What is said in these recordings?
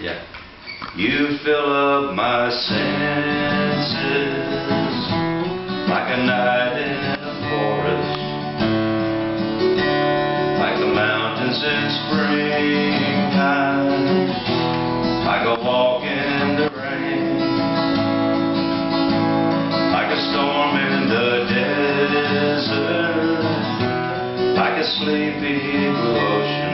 Yeah. You fill up my senses like a night in a forest, like the mountains in springtime, like a walk in the rain, like a storm in the desert, like a sleepy ocean.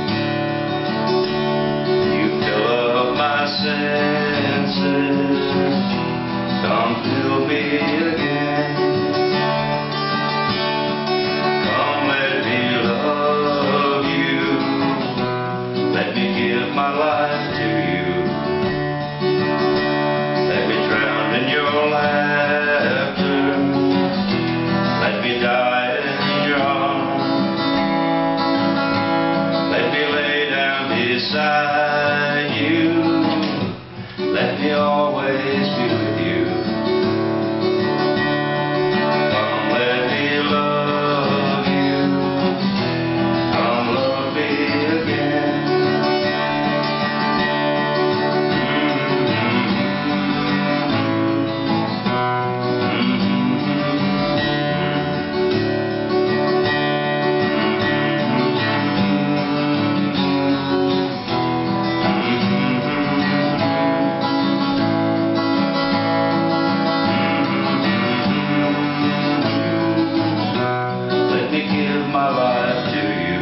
Senses, come fill me again. Come let me love you. Let me give my life to you. Let me drown in your laughter. Let me die in your arms. Let me lay down beside you. Let me always be with you. Come let me love you. Come love me again. My life to you.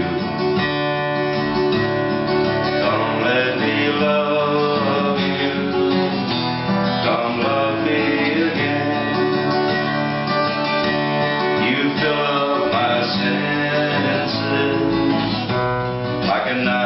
Come let me love you. Come love me again. You fill up my senses like a night